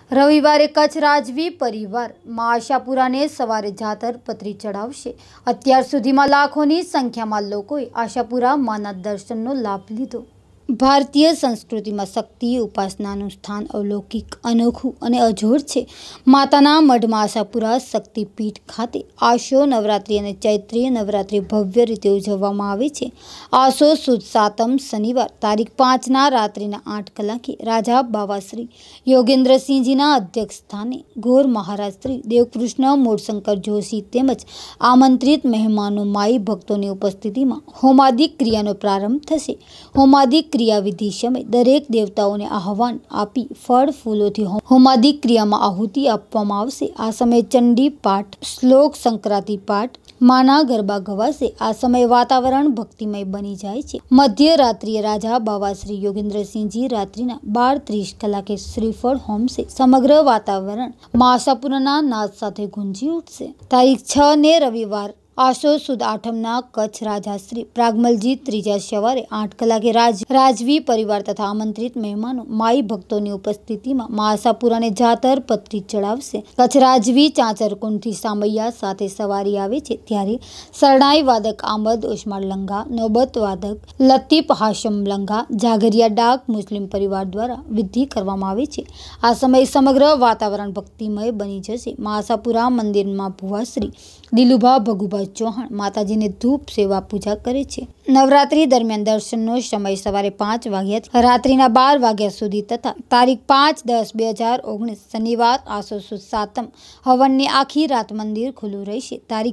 રવિવારે કચ્છ રાજવી પરિવાર માં આશાપુરાને સવારે જાતર પતરી ચડાવશે। અત્યાર સુધીમાં લાખોની સંખ્યામાં લોકોએ આશાપુરા માના દર્શનનો લાભ લીધો। ભારતીય સંસ્કૃતિમાં શક્તિ ઉપાસનાનું સ્થાન અલૌકિક, અનોખું અને અજોડ છે। માતાના મઢમાં આશાપુરા શક્તિપીઠ ખાતે આશો નવરાત્રિ અને ચૈત્રીય નવરાત્રિ ભવ્ય રીતે ઉજવવામાં આવે છે। આસો સુદ સાતમ શનિવાર તારીખ 5ના રાત્રિના 8 કલાકે રાજા બાવા શ્રી યોગેન્દ્રસિંહજીના અધ્યક્ષ સ્થાને ગોર મહારાજ શ્રી દેવકૃષ્ણ મૂળશંકર જોશી તેમજ આમંત્રિત મહેમાનો માઈ ભક્તોની ઉપસ્થિતિમાં હોમાદિક ક્રિયાનો પ્રારંભ થશે। હોમાદિક क्रिया विधि समय दरेक देवताओं ने आह्वान आपी फल फूलों होमादि क्रिया में आहुति आपवामां आवशे। आ समय चंडी पाठ, श्लोक संक्रांति पाठ, माना गरबा गवासे। आ समय वातावरण भक्तिमय बनी जाए छे। मध्य रात्रिए राजा बाबा श्री योगेन्द्रसिंहजी रात्रिना 12:30 कलाके श्रीफल होम से समग्र वातावरण मां आशापुराना नाद साथे गूंजी उठशे। तारीख 6 ने रविवार आशो सुद आठमना कच्छ राजाश्री प्रागमलजी त्रीजा सवारे 8 कलाके राजवी परिवार तथा आमंत्रित मेहमानों माई भक्तों की उपस्थिति में मां आशापुरा ने जातर पतरी चढ़ावशे। कच्छ राजवी चाचर कुंडथी सामैया साथे सवारी आवे छे त्यारे सरनाई वादक आमद उस्मान लंगा, नौबत वादक लतीफ हाशम लंगा, जागरिया डाक मुस्लिम परिवार द्वारा विधि करवामां आवे छे। आ समय समग्र वातावरण भक्तिमय बनी जशे। मां आशापुरा मंदिर में भुवाश्री दिलुभा भगुभा चौहान माताजी ने धूप सेवा पूजा करे छे। नवरात्रि दरमियान दर्शननो समय सवारे 5 वाग्याथी रात्रिना 12 वाग्या सुधी तथा तारीख 5-10-2019 शनिवार आसो सुद सातम हवननी आखी रात मंदिर खुल्लू रहेशे। तारीख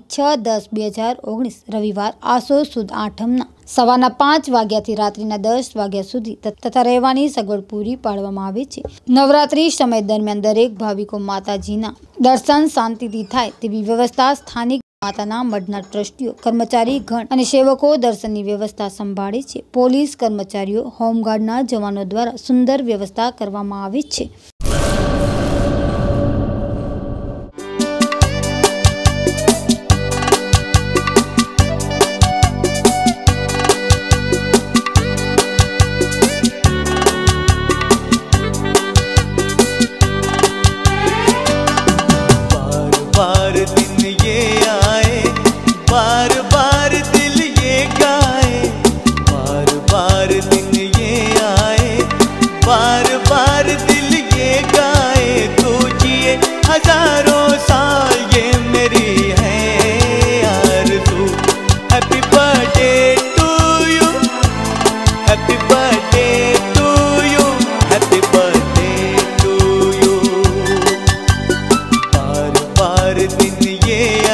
6-10-2019 रविवार आसो सुद आठमना सवारना 5 वाग्याथी रात्रिना 10 वाग्या सुधी तथा રહેવાની સગવડ પૂરી પાડવામાં આવે છે। નવરાત્રી સમય દરમિયાન દરેક ભાવિકો માતાજીના દર્શન શાંતિથી થાય તેવી વ્યવસ્થા સ્થાનિક માતાના મઢના ટ્રસ્ટીઓ, કર્મચારી ગણ અને સેવકો દર્શનની વ્યવસ્થા સંભાળે છે। પોલીસ કર્મચારીઓ, હોમગાર્ડના જવાનો દ્વારા સુંદર વ્યવસ્થા કરવામાં આવે છે। हजारों साल ये मेरी है आरज़ू। Happy birthday to you, happy birthday to you, happy birthday to you. बार बार दिन ये